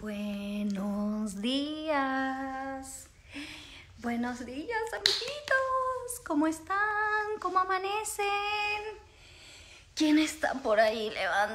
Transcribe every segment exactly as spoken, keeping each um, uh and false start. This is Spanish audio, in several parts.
Buenos días. Buenos días, amiguitos. ¿Cómo están? ¿Cómo amanecen? ¿Quién está por ahí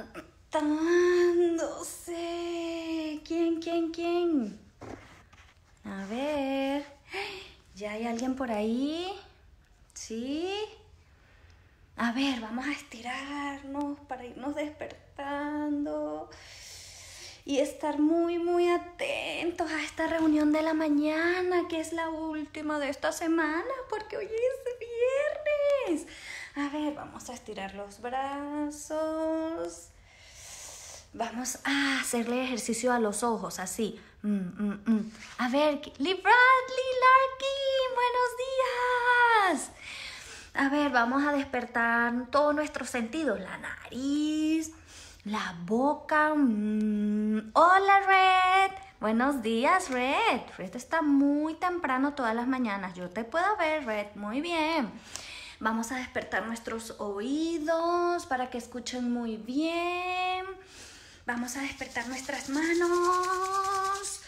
levantándose? ¿Quién, quién, quién? A ver. ¿Ya hay alguien por ahí? ¿Sí? A ver, vamos a estirarnos para irnos despertando y estar muy, muy atentos a esta reunión de la mañana, que es la última de esta semana, porque hoy es viernes. A ver, vamos a estirar los brazos. Vamos a hacerle ejercicio a los ojos, así. Mm, mm, mm. A ver, Lee Bradley, Larky, buenos días. A ver, vamos a despertar todos nuestros sentidos. La nariz, la boca. Mm. Hola, Red. Buenos días, Red. Red está muy temprano todas las mañanas. Yo te puedo ver, Red. Muy bien. Vamos a despertar nuestros oídos para que escuchen muy bien. Vamos a despertar nuestras manos.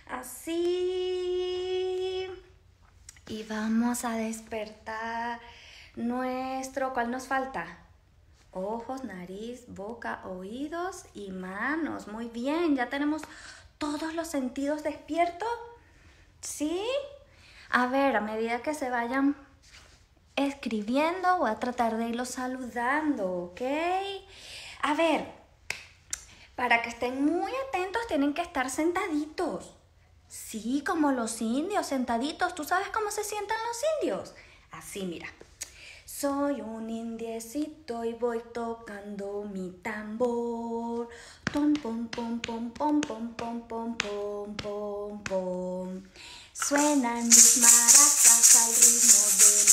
Así. Y vamos a despertar nuestro, ¿cuál nos falta? Ojos, nariz, boca, oídos y manos. Muy bien, ya tenemos todos los sentidos despiertos. ¿Sí? A ver, a medida que se vayan escribiendo, voy a tratar de irlos saludando, ¿ok? A ver, para que estén muy atentos tienen que estar sentaditos. Sí, como los indios, sentaditos. ¿Tú sabes cómo se sientan los indios? Así, mira. Soy un indiecito y voy tocando mi tambor. Tom, pom, pom, pom, pom, pom, pom, pom, pom, pom, pom. Suenan mis maracas al ritmo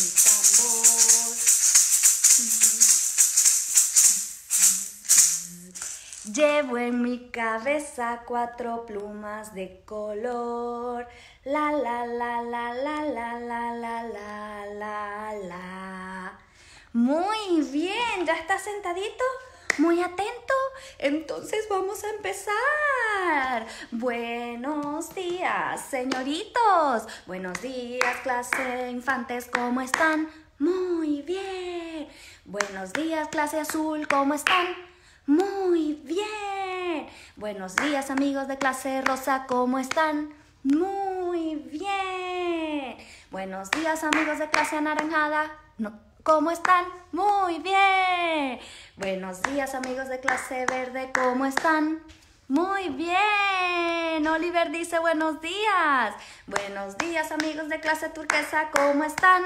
de mi tambor. Llevo en mi cabeza cuatro plumas de color. La, la, la, la, la, la, la, la, la, la, la. Muy bien, ¿ya está sentadito? Muy atento. Entonces vamos a empezar. Buenos días, señoritos. Buenos días, clase infantes, ¿cómo están? Muy bien. Buenos días, clase azul, ¿cómo están? Muy bien. Buenos días, amigos de clase rosa, ¿cómo están? Muy bien. Buenos días, amigos de clase anaranjada. No. ¿Cómo están? Muy bien. Buenos días, amigos de clase verde. ¿Cómo están? Muy bien. Oliver dice buenos días. Buenos días, amigos de clase turquesa. ¿Cómo están?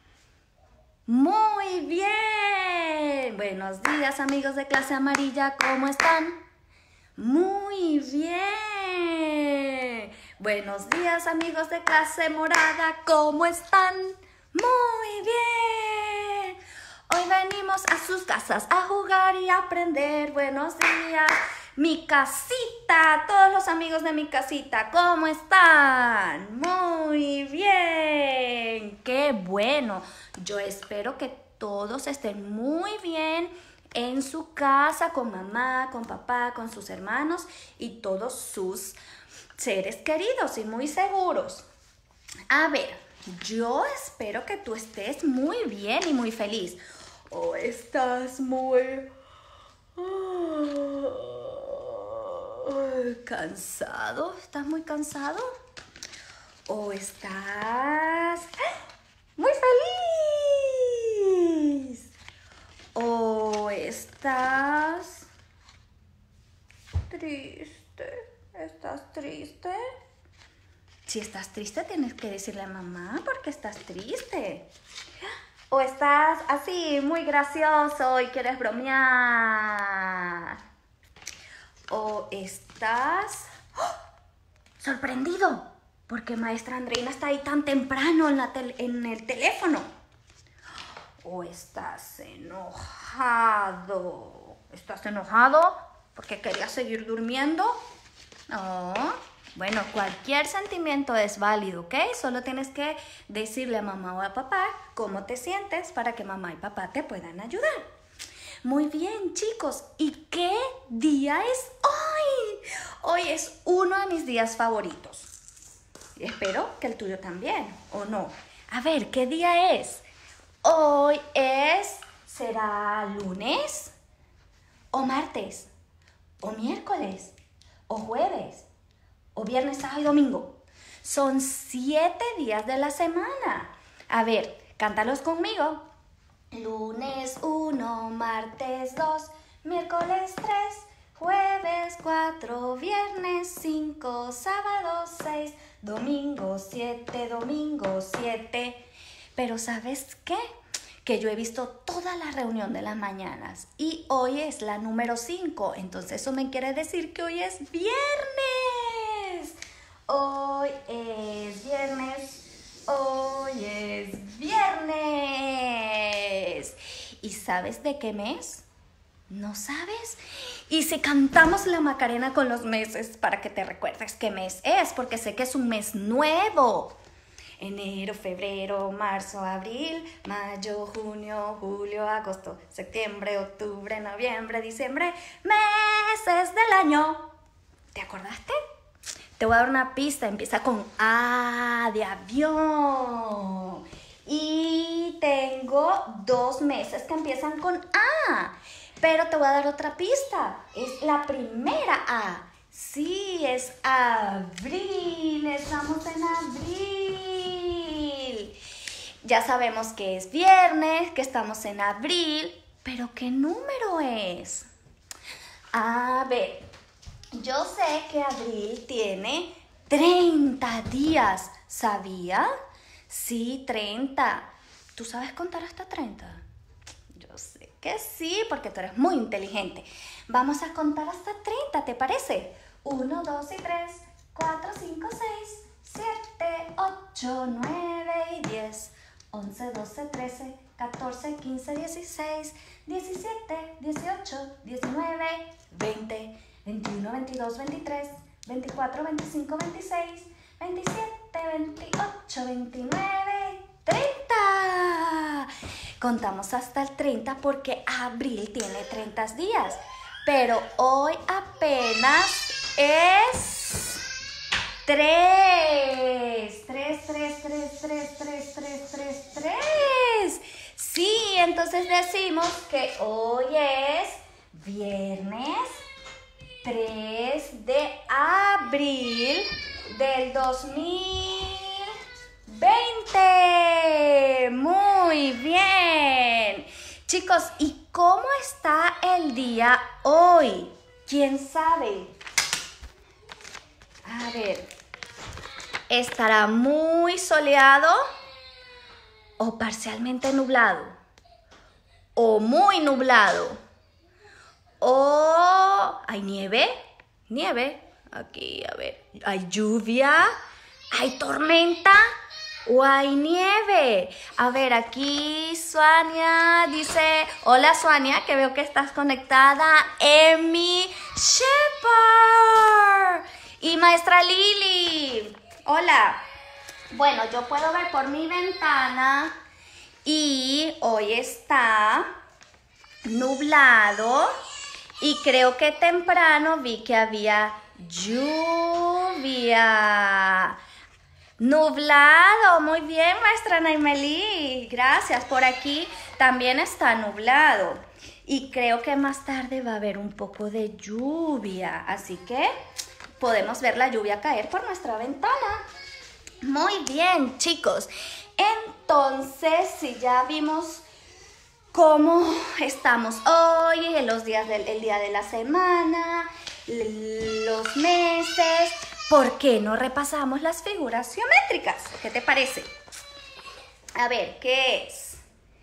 Muy bien. Buenos días, amigos de clase amarilla. ¿Cómo están? Muy bien. Buenos días, amigos de clase morada. ¿Cómo están? Muy bien. Hoy venimos a sus casas a jugar y a aprender. Buenos días, mi casita. Todos los amigos de mi casita, ¿cómo están? Muy bien. Qué bueno. Yo espero que todos estén muy bien en su casa, con mamá, con papá, con sus hermanos y todos sus seres queridos y muy seguros. A ver, yo espero que tú estés muy bien y muy feliz. ¿O estás muy oh, cansado? ¿Estás muy cansado? ¿O estás muy feliz? ¿O estás triste? ¿Estás triste? Si estás triste, tienes que decirle a mamá porque estás triste. O estás así, muy gracioso y quieres bromear. O estás ¡oh! sorprendido porque maestra Andreina está ahí tan temprano en, la en el teléfono. O estás enojado. ¿Estás enojado porque querías seguir durmiendo? No. Bueno, cualquier sentimiento es válido, ¿ok? Solo tienes que decirle a mamá o a papá cómo te sientes para que mamá y papá te puedan ayudar. Muy bien, chicos. ¿Y qué día es hoy? Hoy es uno de mis días favoritos. Espero que el tuyo también, ¿o no? A ver, ¿qué día es? Hoy es, ¿será lunes? ¿O martes? ¿O miércoles? ¿O jueves? ¿O viernes, sábado y domingo? Son siete días de la semana. A ver, cántalos conmigo. Lunes uno, martes dos, miércoles tres, jueves cuatro, viernes cinco, sábado seis, domingo siete, domingo siete. Pero ¿sabes qué? Que yo he visto toda la reunión de las mañanas y hoy es la número cinco. Entonces eso me quiere decir que hoy es viernes. Hoy es viernes. Hoy es viernes. ¿Y sabes de qué mes? ¿No sabes? Y si cantamos la Macarena con los meses para que te recuerdes qué mes es, porque sé que es un mes nuevo. Enero, febrero, marzo, abril, mayo, junio, julio, agosto, septiembre, octubre, noviembre, diciembre, meses del año. ¿Te acordaste? Te voy a dar una pista, empieza con A de avión. Y tengo dos meses que empiezan con A. Pero te voy a dar otra pista, es la primera A. Sí, es abril, estamos en abril. Ya sabemos que es viernes, que estamos en abril, pero ¿qué número es? A ver, yo sé que abril tiene treinta días, ¿sabía? Sí, treinta. ¿Tú sabes contar hasta treinta? Yo sé que sí, porque tú eres muy inteligente. Vamos a contar hasta treinta, ¿te parece? uno, dos y tres, cuatro, cinco, seis, siete, ocho, nueve y diez, once, doce, trece, catorce, quince, dieciséis, diecisiete, dieciocho, diecinueve, veinte, veintiuno, veintidós, veintitrés, veinticuatro, veinticinco, veintiséis, veintisiete, veintiocho, veintinueve, treinta. Contamos hasta el treinta porque abril tiene treinta días, pero hoy apenas es tres. Tres, tres, tres, tres, tres, tres, tres, tres. Sí, entonces decimos que hoy es viernes tres de abril del dos mil veinte. Muy bien. Chicos, ¿y cómo está el día hoy? ¿Quién sabe? A ver, ¿estará muy soleado o parcialmente nublado? ¿O muy nublado? ¿O hay nieve? ¿Nieve? Aquí, a ver, ¿hay lluvia? ¿Hay tormenta? ¿O hay nieve? A ver, aquí Suania dice, hola Suania, que veo que estás conectada. Emi Shepard. Y maestra Lili, hola. Bueno, yo puedo ver por mi ventana y hoy está nublado y creo que temprano vi que había lluvia. Nublado, muy bien, maestra Naimeli, gracias. Por aquí también está nublado y creo que más tarde va a haber un poco de lluvia, así que podemos ver la lluvia caer por nuestra ventana. Muy bien, chicos. Entonces, si ya vimos cómo estamos hoy, en los días del el día de la semana, los meses, ¿por qué no repasamos las figuras geométricas? ¿Qué te parece? A ver, ¿qué es?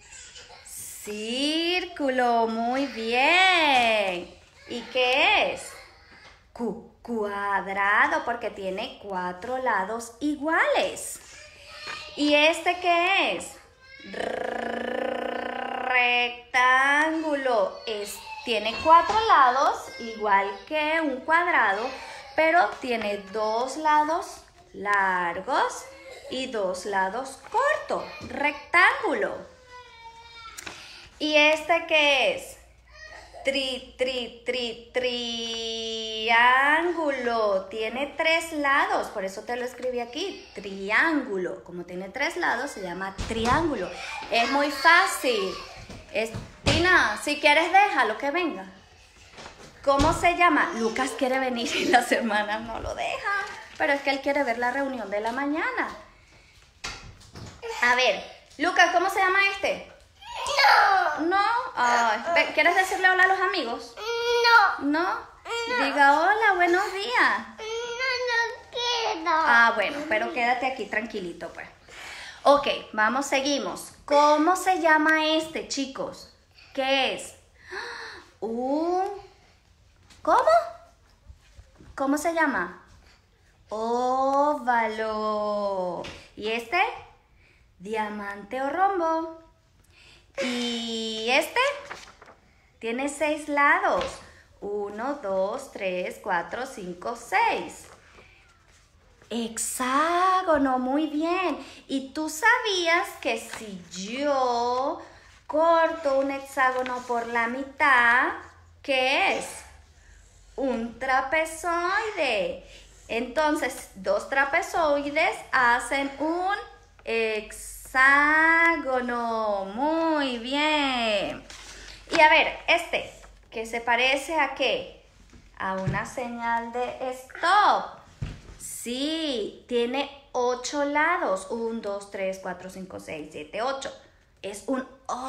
Círculo, muy bien. ¿Y qué es? Cu cuadrado, porque tiene cuatro lados iguales. ¿Y este qué es? Rectángulo. Es, tiene cuatro lados, igual que un cuadrado, pero tiene dos lados largos y dos lados cortos. Rectángulo. ¿Y este qué es? tri, tri, tri, triángulo. Tiene tres lados, por eso te lo escribí aquí. Triángulo. Como tiene tres lados, se llama triángulo. Es muy fácil. Es, Tina, si quieres, déjalo que venga. ¿Cómo se llama? Lucas quiere venir y las hermanas no lo dejan. Pero es que él quiere ver la reunión de la mañana. A ver, Lucas, ¿cómo se llama este? No. ¿No? Ay, ¿quieres decirle hola a los amigos? No. ¿No? No. Diga hola, buenos días. No, no quiero. Ah, bueno, pero quédate aquí tranquilito, pues. Ok, vamos, seguimos. ¿Cómo se llama este, chicos? ¿Qué es? Un... ¿Cómo? ¿Cómo se llama? Óvalo. ¿Y este? Diamante o rombo. ¿Y este? Tiene seis lados. Uno, dos, tres, cuatro, cinco, seis. Hexágono, muy bien. ¿Y tú sabías que si yo corto un hexágono por la mitad, qué es? Un trapezoide. Entonces, dos trapezoides hacen un hexágono. Muy bien. Y a ver, este, que se parece a qué? A una señal de stop. Sí, tiene ocho lados. Un, dos, tres, cuatro, cinco, seis, siete, ocho. Es un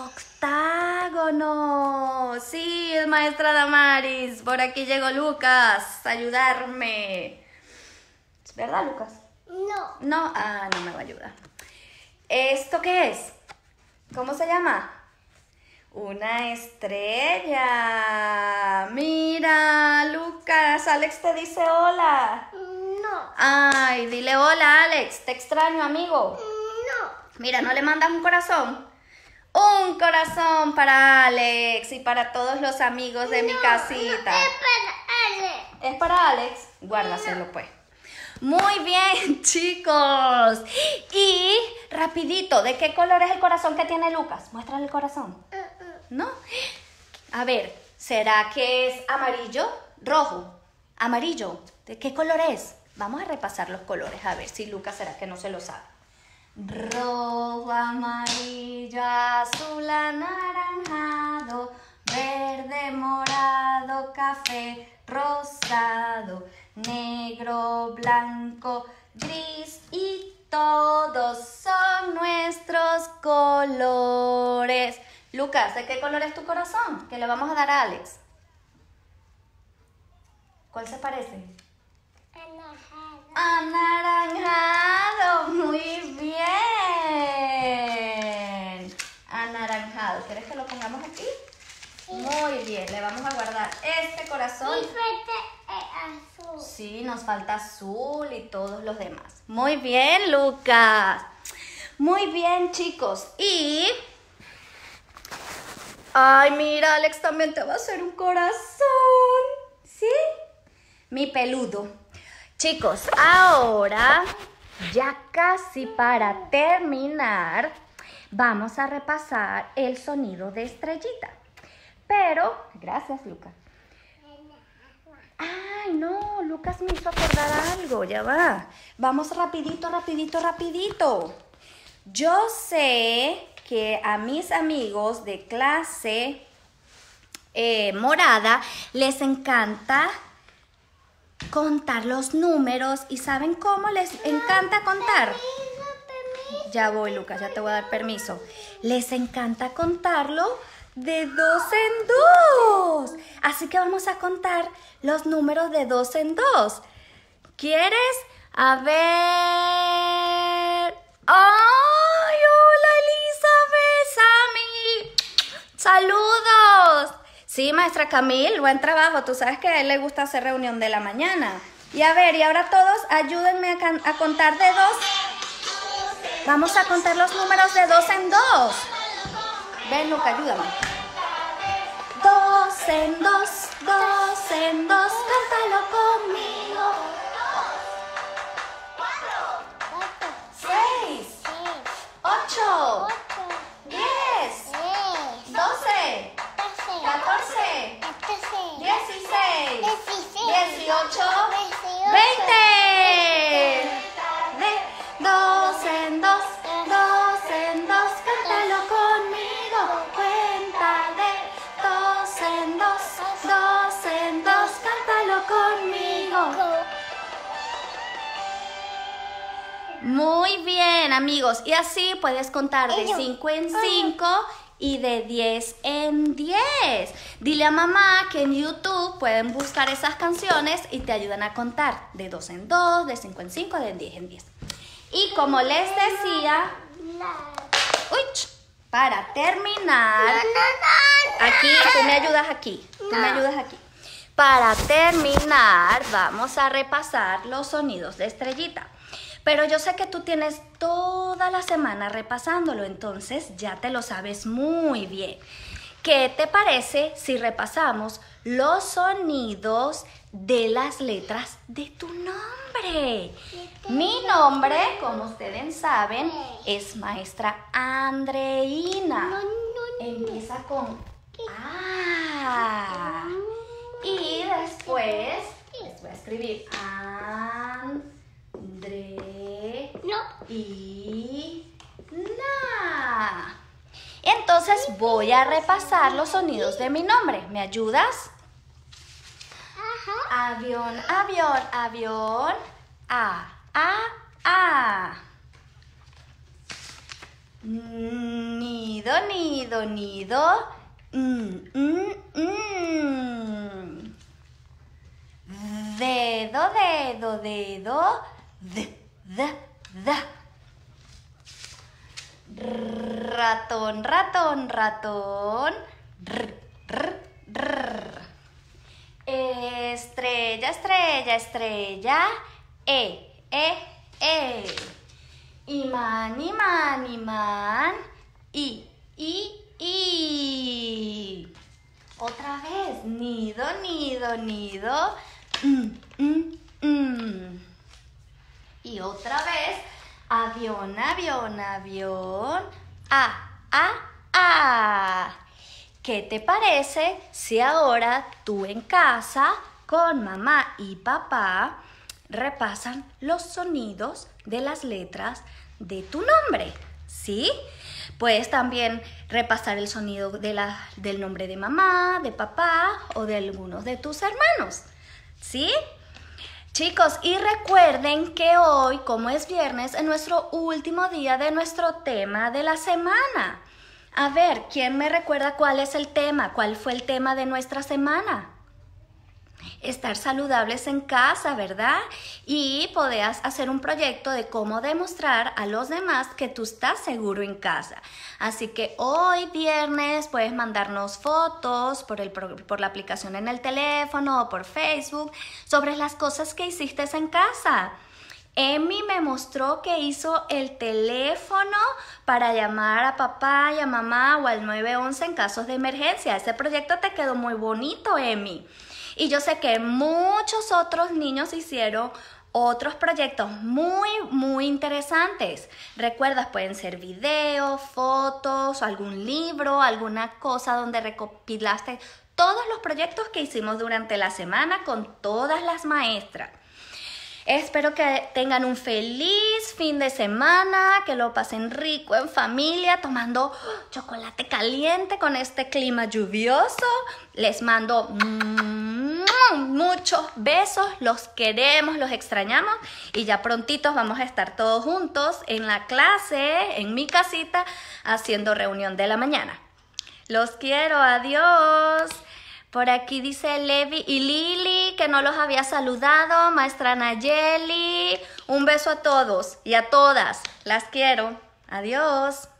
octágono. Sí, es maestra Damaris. Por aquí llegó Lucas a ayudarme. ¿Es verdad, Lucas? No. No, ah, no me va a ayudar. ¿Esto qué es? ¿Cómo se llama? Una estrella. Mira, Lucas, Alex te dice hola. No. Ay, dile hola, Alex. Te extraño, amigo. No. Mira, ¿no le mandas un corazón? Un corazón para Alex y para todos los amigos de mi casita. No, es para Ale. ¿Es para Alex? Guárdaselo, pues. Muy bien, chicos. Y rapidito, ¿de qué color es el corazón que tiene Lucas? Muéstrale el corazón. ¿No? A ver, ¿será que es amarillo? Rojo. Amarillo. ¿De qué color es? Vamos a repasar los colores, a ver si Lucas será que no se lo sabe. Rojo, amarillo, azul, anaranjado, verde, morado, café, rosado, negro, blanco, gris y todos son nuestros colores. Lucas, ¿de qué color es tu corazón? Que le vamos a dar a Alex. ¿Cuál se parece? Anaranjado, muy bien. Anaranjado, ¿quieres que lo pongamos aquí? Sí. Muy bien, le vamos a guardar este corazón. Y falta azul. Sí, nos falta azul y todos los demás. Muy bien, Lucas. Muy bien, chicos. Y... ay, mira, Alex también te va a hacer un corazón. ¿Sí? Mi peludo. Chicos, ahora, ya casi para terminar, vamos a repasar el sonido de estrellita. Pero, gracias, Lucas. Ay, no, Lucas me hizo acordar algo, ya va. Vamos rapidito, rapidito, rapidito. Yo sé que a mis amigos de clase eh, morada les encanta contar los números. ¿Y saben cómo les encanta contar? Ya voy, Lucas, ya te voy a dar permiso. Les encanta contarlo de dos en dos. Así que vamos a contar los números de dos en dos. ¿Quieres? A ver. ¡Ay, hola, Elizabeth! ¡Sammy! ¡Saludos! Sí, maestra Camil, buen trabajo. Tú sabes que a él le gusta hacer reunión de la mañana. Y a ver, y ahora todos ayúdenme a, a contar de dos. Vamos a contar los números de dos en dos. Ven, Luca, ayúdame. Dos en dos, dos en dos, cántalo conmigo. Seis, ocho, diez, doce, catorce, Muy bien, amigos. Y así puedes contar de Ello. cinco en cinco y de diez en diez. Dile a mamá que en YouTube pueden buscar esas canciones y te ayudan a contar de dos en dos, de cinco en cinco, de diez en diez. Y como les decía, uy, ch, para terminar, aquí, tú me ayudas aquí, tú me ayudas aquí. Para terminar, vamos a repasar los sonidos de estrellita. Pero yo sé que tú tienes toda la semana repasándolo, entonces ya te lo sabes muy bien. ¿Qué te parece si repasamos los sonidos de las letras de tu nombre? Mi nombre, como ustedes saben, es maestra Andreina. Empieza con A. Y después les voy a escribir Andre y Na. Entonces voy a repasar los sonidos de mi nombre. ¿Me ayudas? Avión, avión, avión. A, a, a. Nido, nido, nido. Mm, mm, mm. Dedo, dedo, dedo. D, d, d. Ratón, ratón, ratón. R, r, r. Estrella, estrella, estrella. E, e, e. Imán, imán, imán. I, i, i. Otra vez. Nido, nido, nido. Mm, mm, mm. Y otra vez. Avión, avión, avión. A, a, a. ¿Qué te parece si ahora tú en casa con mamá y papá repasan los sonidos de las letras de tu nombre? ¿Sí? Puedes también repasar el sonido de la, del nombre de mamá, de papá o de algunos de tus hermanos. ¿Sí? Chicos, y recuerden que hoy, como es viernes, es nuestro último día de nuestro tema de la semana. A ver, ¿quién me recuerda cuál es el tema? ¿Cuál fue el tema de nuestra semana? Estar saludables en casa, ¿verdad? Y podías hacer un proyecto de cómo demostrar a los demás que tú estás seguro en casa. Así que hoy viernes puedes mandarnos fotos por, el, por la aplicación en el teléfono o por Facebook sobre las cosas que hiciste en casa. Emi me mostró que hizo el teléfono para llamar a papá y a mamá o al nueve once en casos de emergencia. Ese proyecto te quedó muy bonito, Emi. Y yo sé que muchos otros niños hicieron otros proyectos muy, muy interesantes. Recuerdas, pueden ser videos, fotos, algún libro, alguna cosa donde recopilaste todos los proyectos que hicimos durante la semana con todas las maestras. Espero que tengan un feliz fin de semana, que lo pasen rico en familia, tomando chocolate caliente con este clima lluvioso. Les mando muchos besos, los queremos, los extrañamos y ya prontitos vamos a estar todos juntos en la clase, en mi casita, haciendo reunión de la mañana. Los quiero, adiós. Por aquí dice Levi y Lili que no los había saludado, maestra Nayeli. Un beso a todos y a todas. Las quiero. Adiós.